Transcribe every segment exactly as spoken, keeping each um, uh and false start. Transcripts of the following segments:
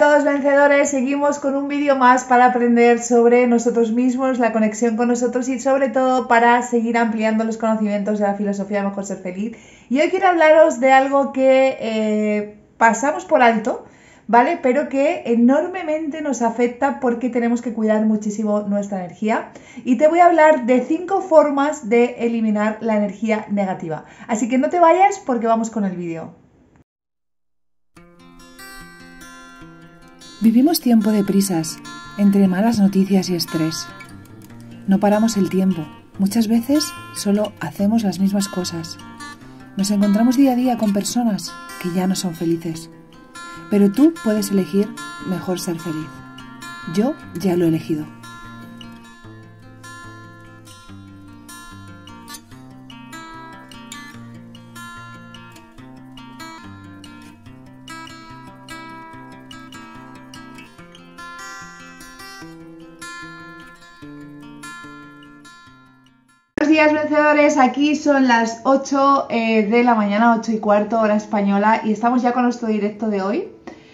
todos vencedores, seguimos con un vídeo más para aprender sobre nosotros mismos, la conexión con nosotros y sobre todo para seguir ampliando los conocimientos de la filosofía de Mejor Ser Feliz. Y hoy quiero hablaros de algo que eh, pasamos por alto, ¿vale? Pero que enormemente nos afecta porque tenemos que cuidar muchísimo nuestra energía. Y te voy a hablar de cinco formas de eliminar la energía negativa. Así que no te vayas porque vamos con el vídeo. Vivimos tiempo de prisas, entre malas noticias y estrés. No paramos el tiempo, muchas veces solo hacemos las mismas cosas. Nos encontramos día a día con personas que ya no son felices. Pero tú puedes elegir mejor ser feliz. Yo ya lo he elegido. Buenos días vencedores, aquí son las ocho eh, de la mañana, ocho y cuarto hora española y estamos ya con nuestro directo de hoy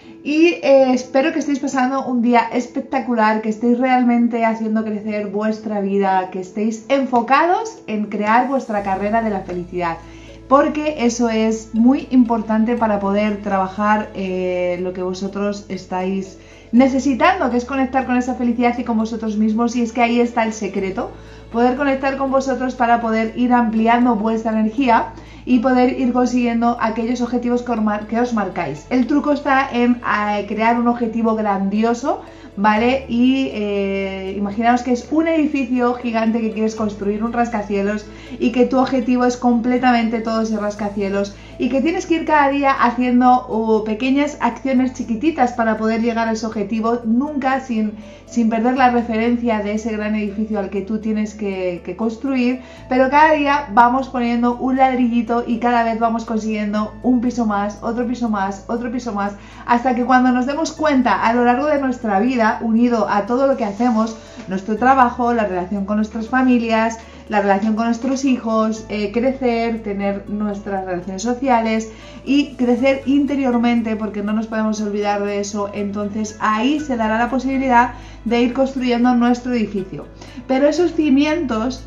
y eh, espero que estéis pasando un día espectacular, que estéis realmente haciendo crecer vuestra vida, que estéis enfocados en crear vuestra carrera de la felicidad, porque eso es muy importante para poder trabajar eh, lo que vosotros estáis necesitando, que es conectar con esa felicidad y con vosotros mismos, y es que ahí está el secreto, poder conectar con vosotros para poder ir ampliando vuestra energía y poder ir consiguiendo aquellos objetivos que os marcáis. El truco está en eh, crear un objetivo grandioso, ¿vale? Y eh, imaginaos que es un edificio gigante que quieres construir, un rascacielos, y que tu objetivo es completamente todo ese rascacielos y que tienes que ir cada día haciendo uh, pequeñas acciones chiquititas para poder llegar a ese objetivo, nunca sin, sin perder la referencia de ese gran edificio al que tú tienes que, que construir, pero cada día vamos poniendo un ladrillito y cada vez vamos consiguiendo un piso más, otro piso más, otro piso más, hasta que cuando nos demos cuenta a lo largo de nuestra vida, unido a todo lo que hacemos, nuestro trabajo, la relación con nuestras familias, la relación con nuestros hijos, eh, crecer, tener nuestras relaciones sociales y crecer interiormente, porque no nos podemos olvidar de eso, entonces ahí se dará la posibilidad de ir construyendo nuestro edificio. Pero esos cimientos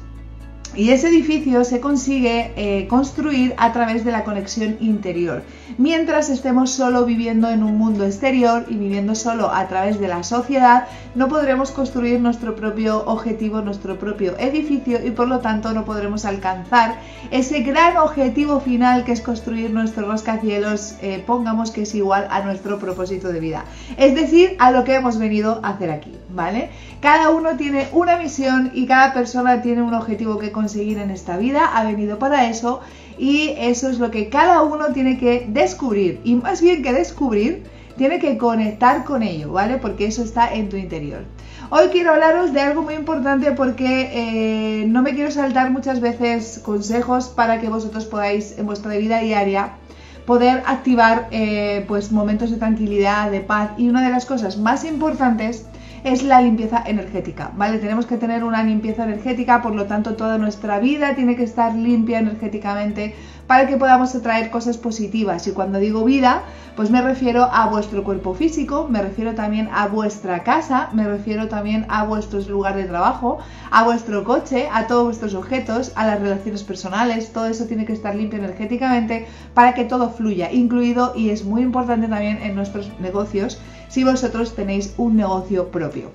y ese edificio se consigue eh, construir a través de la conexión interior. Mientras estemos solo viviendo en un mundo exterior y viviendo solo a través de la sociedad, no podremos construir nuestro propio objetivo, nuestro propio edificio, y por lo tanto no podremos alcanzar ese gran objetivo final que es construir nuestro rascacielos, eh, pongamos que es igual a nuestro propósito de vida. Es decir, a lo que hemos venido a hacer aquí, ¿vale? Cada uno tiene una misión y cada persona tiene un objetivo que conseguir en esta vida, ha venido para eso, y eso es lo que cada uno tiene que descubrir, y más bien que descubrir, tiene que conectar con ello, ¿vale? Porque eso está en tu interior. Hoy quiero hablaros de algo muy importante porque eh, no me quiero saltar muchas veces consejos para que vosotros podáis en vuestra vida diaria poder activar eh, pues momentos de tranquilidad, de paz, y una de las cosas más importantes es la limpieza energética, ¿vale? Tenemos que tener una limpieza energética, por lo tanto toda nuestra vida tiene que estar limpia energéticamente para que podamos atraer cosas positivas. Y cuando digo vida, pues me refiero a vuestro cuerpo físico, me refiero también a vuestra casa, me refiero también a vuestro lugar de trabajo, a vuestro coche, a todos vuestros objetos, a las relaciones personales. Todo eso tiene que estar limpio energéticamente para que todo fluya, incluido, y es muy importante también en nuestros negocios, si vosotros tenéis un negocio propio.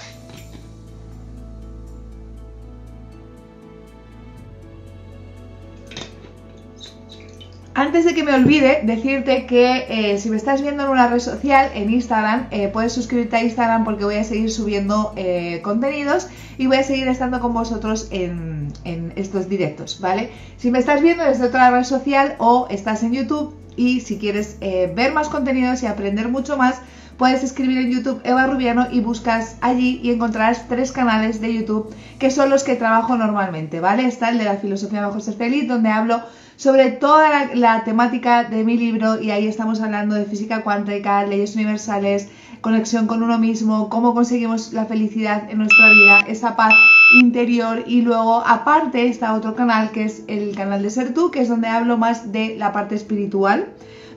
Antes de que me olvide, decirte que eh, si me estás viendo en una red social, en Instagram, eh, puedes suscribirte a Instagram porque voy a seguir subiendo eh, contenidos y voy a seguir estando con vosotros en, en estos directos, ¿vale? Si me estás viendo desde otra red social o estás en YouTube y si quieres eh, ver más contenidos y aprender mucho más, puedes escribir en YouTube Eva Rubiano y buscas allí y encontrarás tres canales de YouTube que son los que trabajo normalmente, ¿vale? Está el de la filosofía de Mejor Ser Feliz, donde hablo sobre toda la, la temática de mi libro, y ahí estamos hablando de física cuántica, leyes universales, conexión con uno mismo, cómo conseguimos la felicidad en nuestra vida, esa paz interior. Y luego aparte está otro canal que es el canal de Ser Tú, que es donde hablo más de la parte espiritual,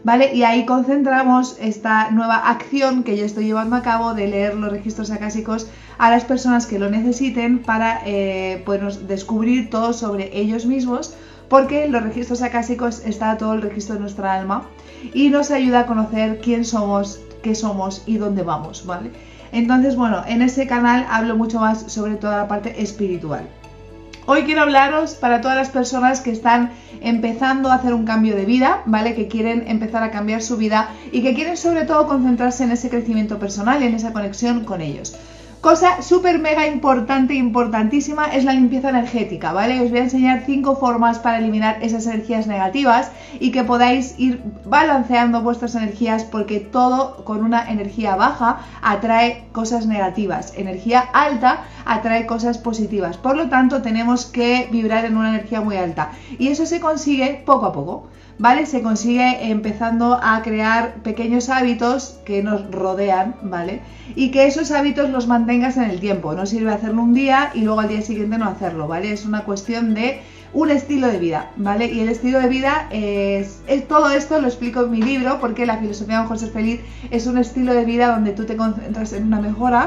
¿vale? Y ahí concentramos esta nueva acción que yo estoy llevando a cabo de leer los registros acásicos a las personas que lo necesiten para eh, pues, descubrir todo sobre ellos mismos, porque en los registros acásicos está todo el registro de nuestra alma y nos ayuda a conocer quién somos, qué somos y dónde vamos, ¿vale? Entonces, bueno, en ese canal hablo mucho más sobre toda la parte espiritual. Hoy quiero hablaros para todas las personas que están empezando a hacer un cambio de vida, ¿vale? Que quieren empezar a cambiar su vida y que quieren sobre todo concentrarse en ese crecimiento personal y en esa conexión con ellos. Cosa súper mega importante, importantísima, es la limpieza energética, ¿vale? Os voy a enseñar cinco formas para eliminar esas energías negativas y que podáis ir balanceando vuestras energías, porque todo con una energía baja atrae cosas negativas, energía alta atrae cosas positivas, por lo tanto tenemos que vibrar en una energía muy alta y eso se consigue poco a poco, ¿vale? Se consigue empezando a crear pequeños hábitos que nos rodean, ¿vale? Y que esos hábitos los mantengas en el tiempo. No sirve hacerlo un día y luego al día siguiente no hacerlo, ¿vale? Es una cuestión de un estilo de vida, ¿vale? Y el estilo de vida es, es todo esto lo explico en mi libro, porque la filosofía de Mejor Ser Feliz es un estilo de vida donde tú te concentras en una mejora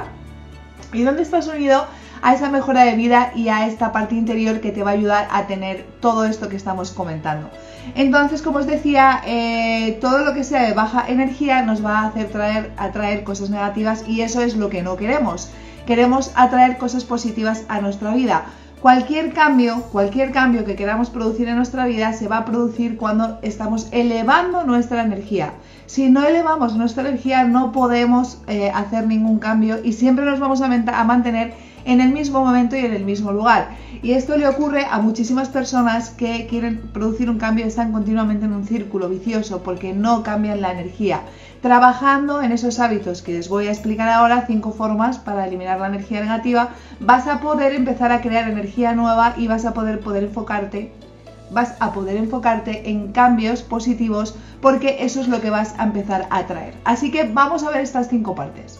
y donde estás unido a esa mejora de vida y a esta parte interior que te va a ayudar a tener todo esto que estamos comentando. Entonces, como os decía, eh, todo lo que sea de baja energía nos va a hacer traer, atraer cosas negativas y eso es lo que no queremos. Queremos atraer cosas positivas a nuestra vida. Cualquier cambio, cualquier cambio que queramos producir en nuestra vida se va a producir cuando estamos elevando nuestra energía. Si no elevamos nuestra energía no podemos eh, hacer ningún cambio y siempre nos vamos a, a mantener en el mismo momento y en el mismo lugar. Y esto le ocurre a muchísimas personas que quieren producir un cambio y están continuamente en un círculo vicioso porque no cambian la energía. Trabajando en esos hábitos que les voy a explicar ahora, cinco formas para eliminar la energía negativa, vas a poder empezar a crear energía nueva y vas a poder, poder enfocarte vas a poder enfocarte en cambios positivos, porque eso es lo que vas a empezar a atraer. Así que vamos a ver estas cinco partes.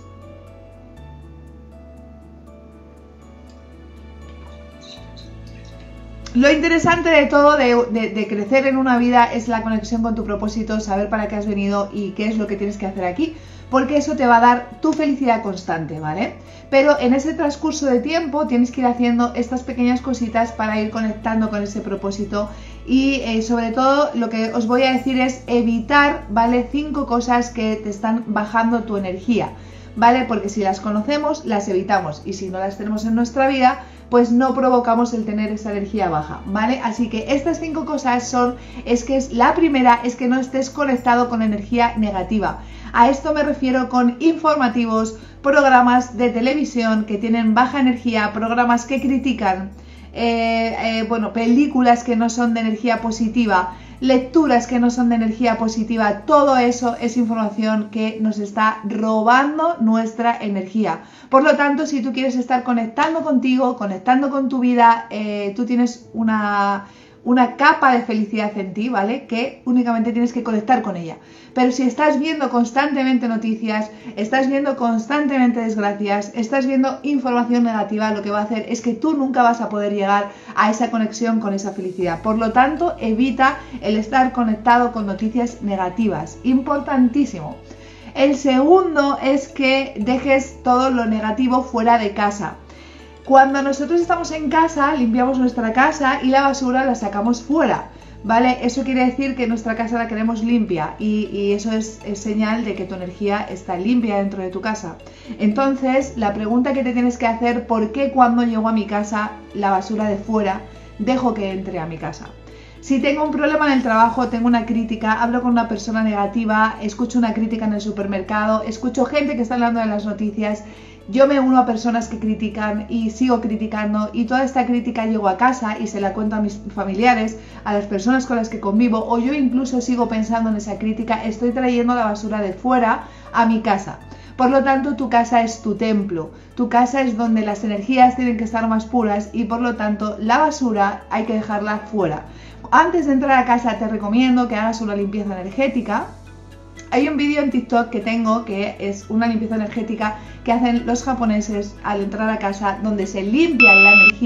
Lo interesante de todo, de, de, de crecer en una vida, es la conexión con tu propósito, saber para qué has venido y qué es lo que tienes que hacer aquí, porque eso te va a dar tu felicidad constante, ¿vale? Pero en ese transcurso de tiempo tienes que ir haciendo estas pequeñas cositas para ir conectando con ese propósito y eh, sobre todo lo que os voy a decir es evitar, ¿vale? Cinco cosas que te están bajando tu energía, ¿vale? Porque si las conocemos, las evitamos y si no las tenemos en nuestra vida, pues no provocamos el tener esa energía baja, ¿vale? Así que estas cinco cosas son, es que es la primera, es que no estés conectado con energía negativa. A esto me refiero con informativos, programas de televisión que tienen baja energía, programas que critican, eh, eh, bueno, películas que no son de energía positiva, lecturas que no son de energía positiva, todo eso es información que nos está robando nuestra energía. Por lo tanto, si tú quieres estar conectando contigo, conectando con tu vida, eh, tú tienes una, una capa de felicidad en ti, ¿vale? Que únicamente tienes que conectar con ella. Pero si estás viendo constantemente noticias, estás viendo constantemente desgracias, estás viendo información negativa, lo que va a hacer es que tú nunca vas a poder llegar a esa conexión con esa felicidad. Por lo tanto, evita el estar conectado con noticias negativas. Importantísimo. El segundo es que dejes todo lo negativo fuera de casa. Cuando nosotros estamos en casa, limpiamos nuestra casa y la basura la sacamos fuera, ¿vale? Eso quiere decir que nuestra casa la queremos limpia y, y eso es, es señal de que tu energía está limpia dentro de tu casa. Entonces, la pregunta que te tienes que hacer, ¿por qué cuando llego a mi casa la basura de fuera dejo que entre a mi casa? Si tengo un problema en el trabajo, tengo una crítica, hablo con una persona negativa, escucho una crítica en el supermercado, escucho gente que está hablando de las noticias, yo me uno a personas que critican y sigo criticando y toda esta crítica llego a casa y se la cuento a mis familiares, a las personas con las que convivo, o yo incluso sigo pensando en esa crítica, estoy trayendo la basura de fuera a mi casa. Por lo tanto, tu casa es tu templo, tu casa es donde las energías tienen que estar más puras y por lo tanto la basura hay que dejarla fuera. Antes de entrar a casa te recomiendo que hagas una limpieza energética. Hay un vídeo en TikTok que tengo que es una limpieza energética que hacen los japoneses al entrar a casa, donde se limpia la energía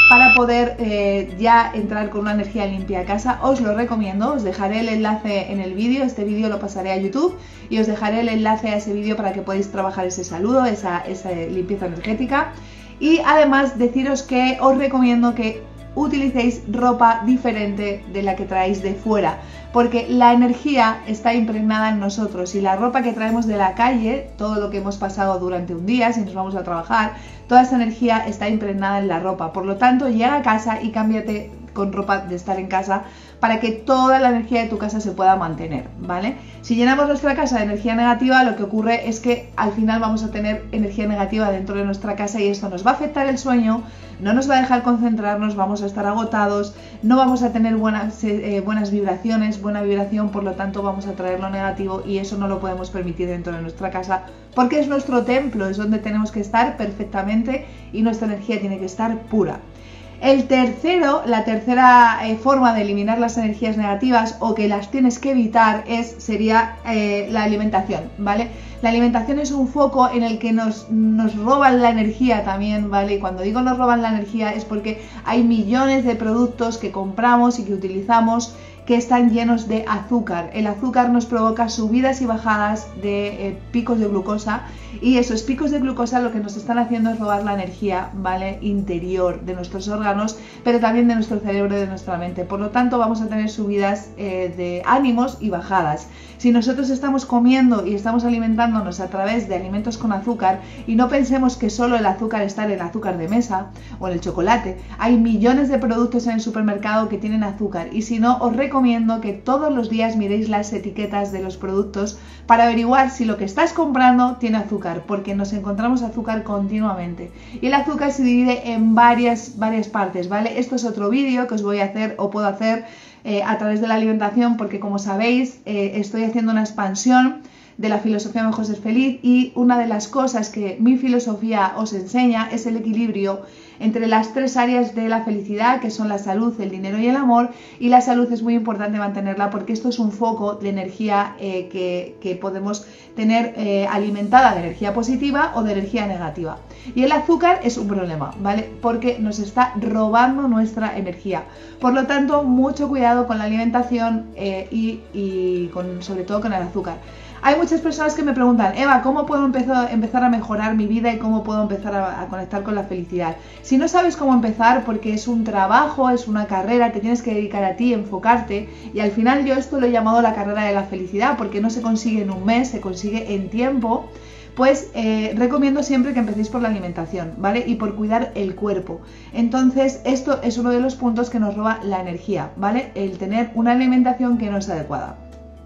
para poder eh, ya entrar con una energía limpia a casa. Os lo recomiendo, os dejaré el enlace en el vídeo, este vídeo lo pasaré a YouTube y os dejaré el enlace a ese vídeo para que podáis trabajar ese saludo, esa, esa limpieza energética. Y además deciros que os recomiendo que utilicéis ropa diferente de la que traéis de fuera, porque la energía está impregnada en nosotros y la ropa que traemos de la calle, todo lo que hemos pasado durante un día, si nos vamos a trabajar, toda esa energía está impregnada en la ropa. Por lo tanto, llega a casa y cámbiate con ropa de estar en casa para que toda la energía de tu casa se pueda mantener, ¿vale? Si llenamos nuestra casa de energía negativa, lo que ocurre es que al final vamos a tener energía negativa dentro de nuestra casa y esto nos va a afectar el sueño, no nos va a dejar concentrarnos, vamos a estar agotados, no vamos a tener buenas, eh, buenas vibraciones, buena vibración, por lo tanto vamos a traer lo negativo y eso no lo podemos permitir dentro de nuestra casa porque es nuestro templo, es donde tenemos que estar perfectamente y nuestra energía tiene que estar pura. El tercero, la tercera eh, forma de eliminar las energías negativas o que las tienes que evitar es, sería eh, la alimentación, ¿vale? La alimentación es un foco en el que nos, nos roban la energía también, ¿vale? Y cuando digo nos roban la energía es porque hay millones de productos que compramos y que utilizamos que están llenos de azúcar. El azúcar nos provoca subidas y bajadas de eh, picos de glucosa y esos picos de glucosa lo que nos están haciendo es robar la energía, ¿vale? Interior de nuestros órganos, pero también de nuestro cerebro y de nuestra mente. Por lo tanto, vamos a tener subidas eh, de ánimos y bajadas. Si nosotros estamos comiendo y estamos alimentándonos a través de alimentos con azúcar y no pensemos que solo el azúcar está en el azúcar de mesa o en el chocolate, hay millones de productos en el supermercado que tienen azúcar y si no, os recomiendo recomiendo que todos los días miréis las etiquetas de los productos para averiguar si lo que estás comprando tiene azúcar, porque nos encontramos azúcar continuamente. Y el azúcar se divide en varias, varias partes, ¿vale? Esto es otro vídeo que os voy a hacer o puedo hacer eh, a través de la alimentación, porque como sabéis, eh, estoy haciendo una expansión de la filosofía Mejor Ser Feliz y una de las cosas que mi filosofía os enseña es el equilibrio entre las tres áreas de la felicidad, que son la salud, el dinero y el amor. Y la salud es muy importante mantenerla porque esto es un foco de energía eh, que, que podemos tener eh, alimentada de energía positiva o de energía negativa. Y el azúcar es un problema, ¿vale? Porque nos está robando nuestra energía. Por lo tanto, mucho cuidado con la alimentación eh, y, y con, sobre todo con el azúcar. Hay muchas personas que me preguntan, Eva, ¿cómo puedo empezar, empezar a mejorar mi vida y cómo puedo empezar a, a conectar con la felicidad? Si no sabes cómo empezar, porque es un trabajo, es una carrera, te tienes que dedicar a ti, enfocarte, y al final yo esto lo he llamado la carrera de la felicidad, porque no se consigue en un mes, se consigue en tiempo. Pues eh, recomiendo siempre que empecéis por la alimentación, ¿vale? Y por cuidar el cuerpo. Entonces, esto es uno de los puntos que nos roba la energía, ¿vale? El tener una alimentación que no es adecuada.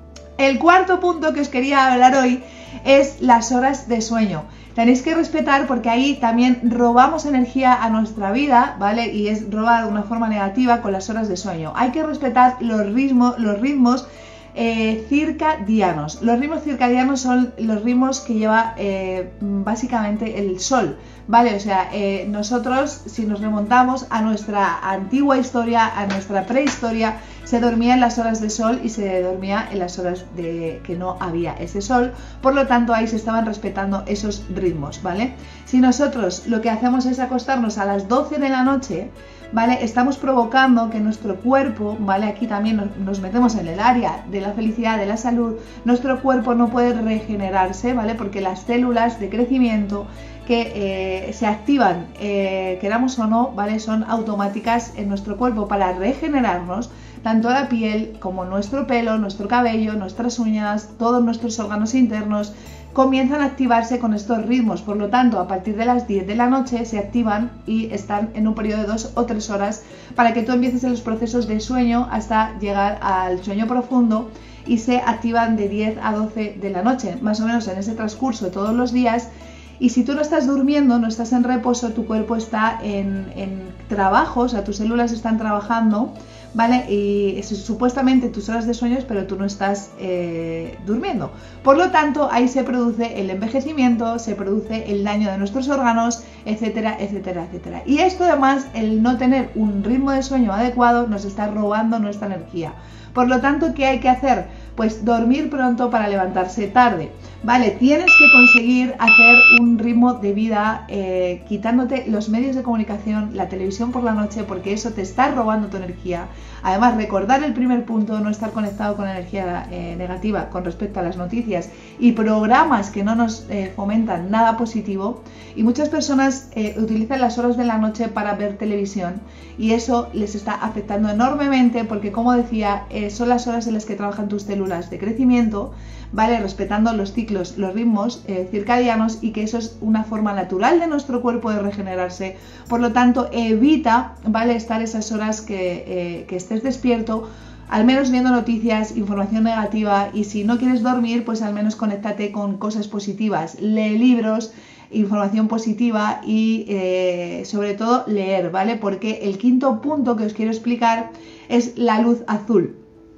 El cuarto punto que os quería hablar hoy es las horas de sueño. Tenéis que respetar porque ahí también robamos energía a nuestra vida, ¿vale? Y es robar de una forma negativa con las horas de sueño. Hay que respetar los ritmos, los ritmos eh, circadianos. Los ritmos circadianos son los ritmos que lleva eh, básicamente el sol, ¿vale? O sea, eh, nosotros, si nos remontamos a nuestra antigua historia, a nuestra prehistoria, se dormía en las horas de sol y se dormía en las horas de que no había ese sol, por lo tanto ahí se estaban respetando esos ritmos, ¿vale? Si nosotros lo que hacemos es acostarnos a las doce de la noche, ¿vale? Estamos provocando que nuestro cuerpo, ¿vale? Aquí también nos, nos metemos en el área de la felicidad, de la salud, nuestro cuerpo no puede regenerarse, ¿vale? Porque las células de crecimiento que eh, se activan, eh, queramos o no, ¿vale? Son automáticas en nuestro cuerpo para regenerarnos, tanto la piel como nuestro pelo, nuestro cabello, nuestras uñas, todos nuestros órganos internos comienzan a activarse con estos ritmos. Por lo tanto, a partir de las diez de la noche se activan y están en un periodo de dos o tres horas para que tú empieces en los procesos de sueño hasta llegar al sueño profundo, y se activan de diez a doce de la noche, más o menos en ese transcurso de todos los días. Y si tú no estás durmiendo, no estás en reposo, tu cuerpo está en, en trabajo, o sea, tus células están trabajando, ¿vale? Y es, supuestamente tus horas de sueño, pero tú no estás eh, durmiendo. Por lo tanto, ahí se produce el envejecimiento, se produce el daño de nuestros órganos, etcétera, etcétera, etcétera. Y esto además, el no tener un ritmo de sueño adecuado, nos está robando nuestra energía. Por lo tanto, ¿qué hay que hacer? pues dormir pronto para levantarse tarde. Vale, tienes que conseguir hacer un ritmo de vida eh, quitándote los medios de comunicación, la televisión por la noche, porque eso te está robando tu energía. Además, recordar el primer punto, no estar conectado con energía eh, negativa con respecto a las noticias y programas que no nos eh, fomentan nada positivo. Y muchas personas eh, utilizan las horas de la noche para ver televisión y eso les está afectando enormemente porque, como decía, eh, son las horas en las que trabajan tus células de crecimiento, ¿vale? Respetando los ciclos, los ritmos eh, circadianos, y que eso es una forma natural de nuestro cuerpo de regenerarse. Por lo tanto, evita, ¿vale?, estar esas horas que, eh, que estés despierto, al menos viendo noticias, información negativa, y si no quieres dormir, pues al menos conéctate con cosas positivas, lee libros, información positiva y eh, sobre todo leer, ¿vale? Porque el quinto punto que os quiero explicar es la luz azul.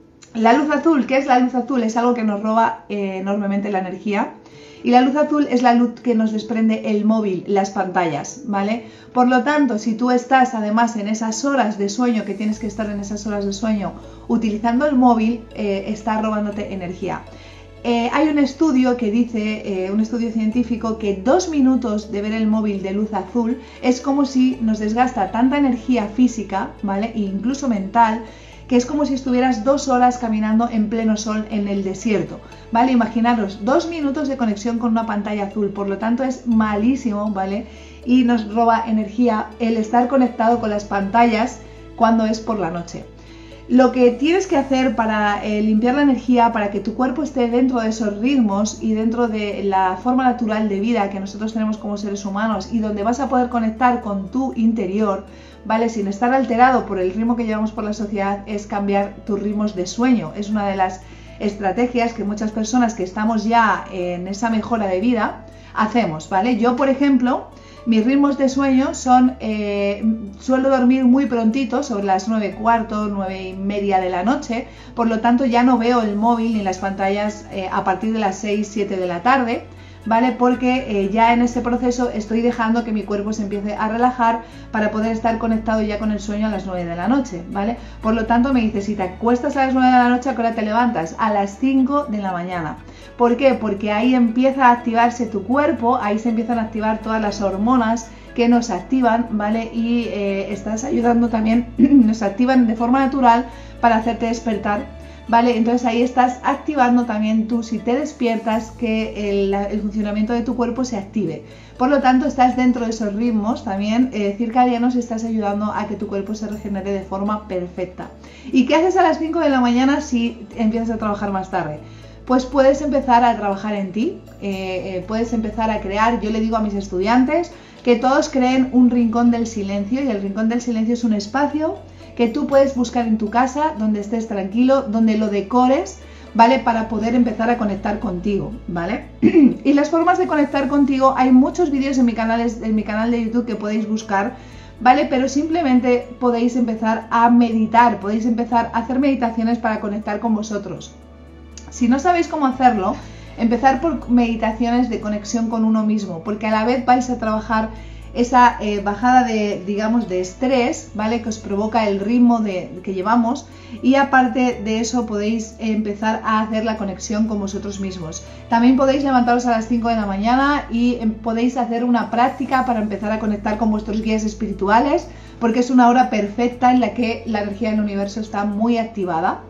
La luz azul, ¿qué es la luz azul? Es algo que nos roba eh, enormemente la energía. Y la luz azul es la luz que nos desprende el móvil, las pantallas, ¿vale? Por lo tanto, si tú estás además en esas horas de sueño, que tienes que estar en esas horas de sueño utilizando el móvil, eh, está robándote energía. Eh, hay un estudio que dice, eh, un estudio científico, que dos minutos de ver el móvil de luz azul es como si nos desgasta tanta energía física, ¿vale?, e incluso mental, que es como si estuvieras dos horas caminando en pleno sol en el desierto, ¿vale? Imaginaros, dos minutos de conexión con una pantalla azul, por lo tanto es malísimo, ¿vale? Y nos roba energía el estar conectado con las pantallas cuando es por la noche. Lo que tienes que hacer para eh, limpiar la energía, para que tu cuerpo esté dentro de esos ritmos y dentro de la forma natural de vida que nosotros tenemos como seres humanos, y donde vas a poder conectar con tu interior, ¿vale?, sin estar alterado por el ritmo que llevamos por la sociedad, es cambiar tus ritmos de sueño. Es una de las estrategias que muchas personas que estamos ya en esa mejora de vida hacemos, ¿vale? Yo, por ejemplo, mis ritmos de sueño son, eh, suelo dormir muy prontito, sobre las nueve y cuarto, nueve y media de la noche, por lo tanto ya no veo el móvil ni las pantallas eh, a partir de las seis, siete de la tarde, ¿vale? Porque eh, ya en ese proceso estoy dejando que mi cuerpo se empiece a relajar para poder estar conectado ya con el sueño a las nueve de la noche, ¿vale? Por lo tanto, me dices, si te acuestas a las nueve de la noche, ¿a qué hora te levantas? A las cinco de la mañana. ¿Por qué? Porque ahí empieza a activarse tu cuerpo, ahí se empiezan a activar todas las hormonas que nos activan, ¿vale? Y eh, estás ayudando también, nos activan de forma natural para hacerte despertar, ¿vale? Entonces ahí estás activando también tú, si te despiertas, que el, el funcionamiento de tu cuerpo se active. Por lo tanto, estás dentro de esos ritmos también eh, circadianos, y estás ayudando a que tu cuerpo se regenere de forma perfecta. ¿Y qué haces a las cinco de la mañana si empiezas a trabajar más tarde? Pues puedes empezar a trabajar en ti, eh, eh, puedes empezar a crear. Yo le digo a mis estudiantes que todos creen un rincón del silencio, y el rincón del silencio es un espacio que tú puedes buscar en tu casa, donde estés tranquilo, donde lo decores, ¿vale?, para poder empezar a conectar contigo, ¿vale? Y las formas de conectar contigo, hay muchos vídeos en mi canal, en mi canal de YouTube que podéis buscar, ¿vale? Pero simplemente podéis empezar a meditar, podéis empezar a hacer meditaciones para conectar con vosotros. Si no sabéis cómo hacerlo, empezar por meditaciones de conexión con uno mismo, porque a la vez vais a trabajar esa eh, bajada de, digamos, de estrés, ¿vale?, que os provoca el ritmo de, que llevamos, y aparte de eso podéis empezar a hacer la conexión con vosotros mismos. También podéis levantaros a las cinco de la mañana y eh, podéis hacer una práctica para empezar a conectar con vuestros guías espirituales, porque es una hora perfecta en la que la energía del universo está muy activada.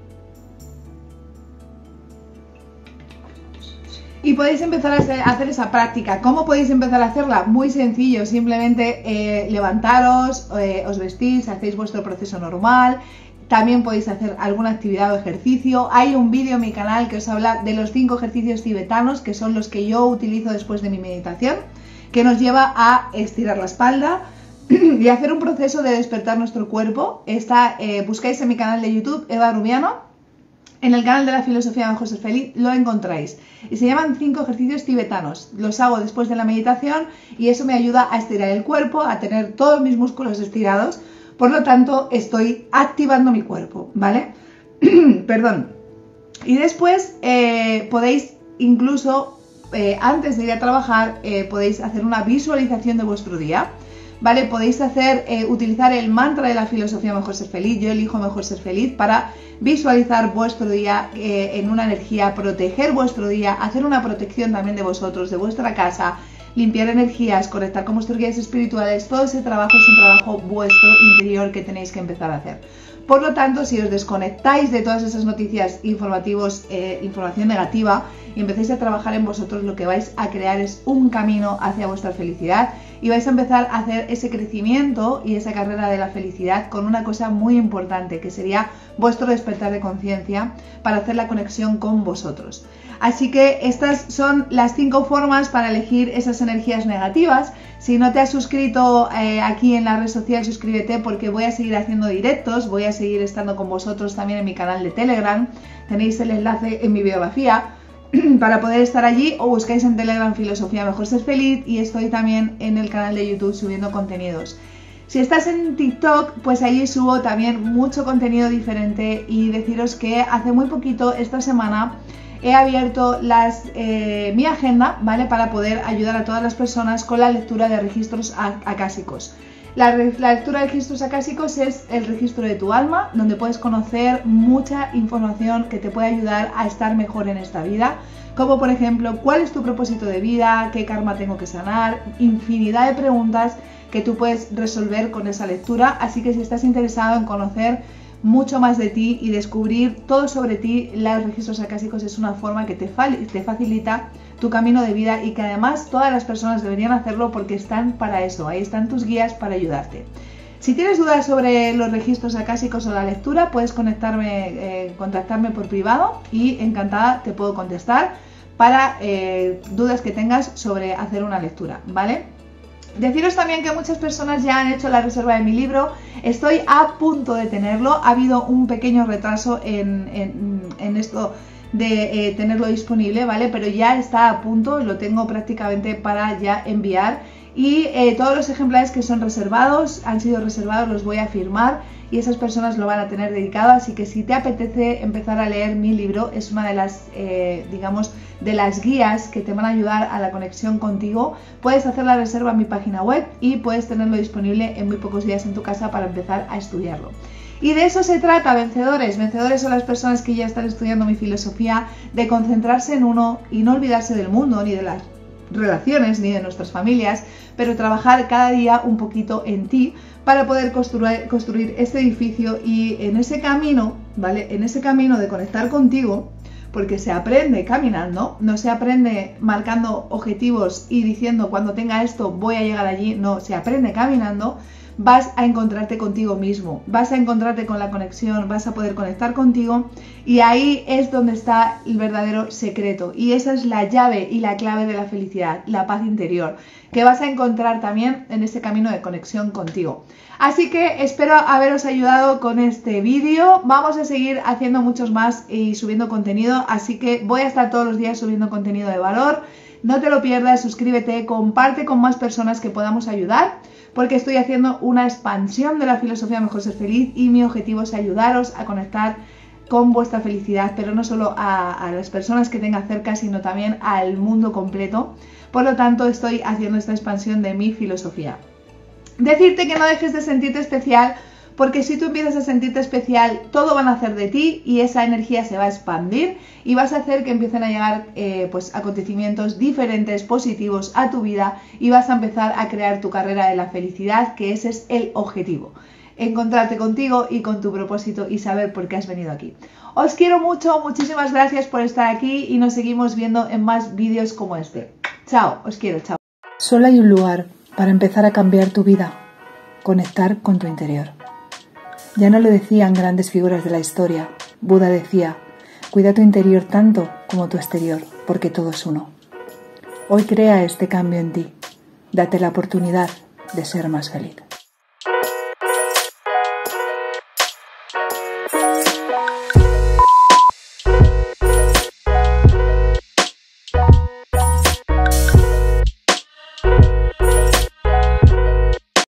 Y podéis empezar a hacer esa práctica. ¿Cómo podéis empezar a hacerla? Muy sencillo, simplemente eh, levantaros, eh, os vestís, hacéis vuestro proceso normal. También podéis hacer alguna actividad o ejercicio. Hay un vídeo en mi canal que os habla de los cinco ejercicios tibetanos, que son los que yo utilizo después de mi meditación, que nos lleva a estirar la espalda y hacer un proceso de despertar nuestro cuerpo. Está, eh, buscáis en mi canal de YouTube, Eva Rubiano. En el canal de la filosofía de José Feliz lo encontráis. Y se llaman cinco ejercicios tibetanos. Los hago después de la meditación y eso me ayuda a estirar el cuerpo, a tener todos mis músculos estirados. Por lo tanto, estoy activando mi cuerpo, ¿vale? Perdón. Y después eh, podéis incluso, eh, antes de ir a trabajar, eh, podéis hacer una visualización de vuestro día. ¿vale? Podéis hacer, eh, utilizar el mantra de la filosofía Mejor Ser Feliz, yo elijo Mejor Ser Feliz, para visualizar vuestro día eh, en una energía, proteger vuestro día, hacer una protección también de vosotros, de vuestra casa, limpiar energías, conectar con vuestros guías espirituales. Todo ese trabajo es un trabajo vuestro interior que tenéis que empezar a hacer. Por lo tanto, si os desconectáis de todas esas noticias informativos, eh, información negativa, y empecéis a trabajar en vosotros, lo que vais a crear es un camino hacia vuestra felicidad y vais a empezar a hacer ese crecimiento y esa carrera de la felicidad con una cosa muy importante, que sería vuestro despertar de conciencia para hacer la conexión con vosotros. Así que estas son las cinco formas para elegir esas energías negativas. Si no te has suscrito eh, aquí en la red social, suscríbete, porque voy a seguir haciendo directos, voy a seguir estando con vosotros también en mi canal de Telegram. Tenéis el enlace en mi biografía para poder estar allí, o buscáis en Telegram Filosofía Mejor Ser Feliz, y estoy también en el canal de YouTube subiendo contenidos. Si estás en TikTok, pues allí subo también mucho contenido diferente, y deciros que hace muy poquito, esta semana, he abierto las, eh, mi agenda, ¿vale? Para poder ayudar a todas las personas con la lectura de registros acásicos. La, la lectura de registros acásicos es el registro de tu alma, donde puedes conocer mucha información que te puede ayudar a estar mejor en esta vida, como por ejemplo, cuál es tu propósito de vida, qué karma tengo que sanar, infinidad de preguntas que tú puedes resolver con esa lectura. Así que si estás interesado en conocer mucho más de ti y descubrir todo sobre ti, los registros acásicos es una forma que te, te facilita tu camino de vida, y que además todas las personas deberían hacerlo, porque están para eso, ahí están tus guías para ayudarte. Si tienes dudas sobre los registros acásicos o la lectura, puedes conectarme, eh, contactarme por privado, y encantada te puedo contestar para eh, dudas que tengas sobre hacer una lectura, ¿vale? Deciros también que muchas personas ya han hecho la reserva de mi libro. Estoy a punto de tenerlo. Ha habido un pequeño retraso en, en, en esto de eh, tenerlo disponible, ¿vale? Pero ya está a punto, lo tengo prácticamente para ya enviar. Y eh, todos los ejemplares que son reservados, han sido reservados, los voy a firmar, y esas personas lo van a tener dedicado. Así que si te apetece empezar a leer mi libro, es una de las, eh, digamos, de las guías que te van a ayudar a la conexión contigo, puedes hacer la reserva en mi página web y puedes tenerlo disponible en muy pocos días en tu casa para empezar a estudiarlo. Y de eso se trata, vencedores. Vencedores son las personas que ya están estudiando mi filosofía de concentrarse en uno y no olvidarse del mundo, ni de las relaciones, ni de nuestras familias, pero trabajar cada día un poquito en ti para poder construir, construir este edificio. Y en ese camino, ¿vale? En ese camino de conectar contigo, porque se aprende caminando, no se aprende marcando objetivos y diciendo cuando tenga esto voy a llegar allí, no, se aprende caminando. Vas a encontrarte contigo mismo, vas a encontrarte con la conexión, vas a poder conectar contigo, y ahí es donde está el verdadero secreto, y esa es la llave y la clave de la felicidad, la paz interior, que vas a encontrar también en ese camino de conexión contigo. Así que espero haberos ayudado con este vídeo. Vamos a seguir haciendo muchos más y subiendo contenido, así que voy a estar todos los días subiendo contenido de valor. No te lo pierdas, suscríbete, comparte con más personas que podamos ayudar, porque estoy haciendo una expansión de la filosofía Mejor Ser Feliz, y mi objetivo es ayudaros a conectar con vuestra felicidad, pero no solo a, a las personas que tenga cerca, sino también al mundo completo. Por lo tanto, estoy haciendo esta expansión de mi filosofía. Decirte que no dejes de sentirte especial, porque si tú empiezas a sentirte especial, todo va a nacer de ti y esa energía se va a expandir y vas a hacer que empiecen a llegar eh, pues, acontecimientos diferentes, positivos a tu vida, y vas a empezar a crear tu carrera de la felicidad, que ese es el objetivo. Encontrarte contigo y con tu propósito y saber por qué has venido aquí. Os quiero mucho, muchísimas gracias por estar aquí, y nos seguimos viendo en más vídeos como este. Chao, os quiero, chao. Solo hay un lugar para empezar a cambiar tu vida: conectar con tu interior. Ya no lo decían grandes figuras de la historia. Buda decía: cuida tu interior tanto como tu exterior, porque todo es uno. Hoy crea este cambio en ti. Date la oportunidad de ser más feliz.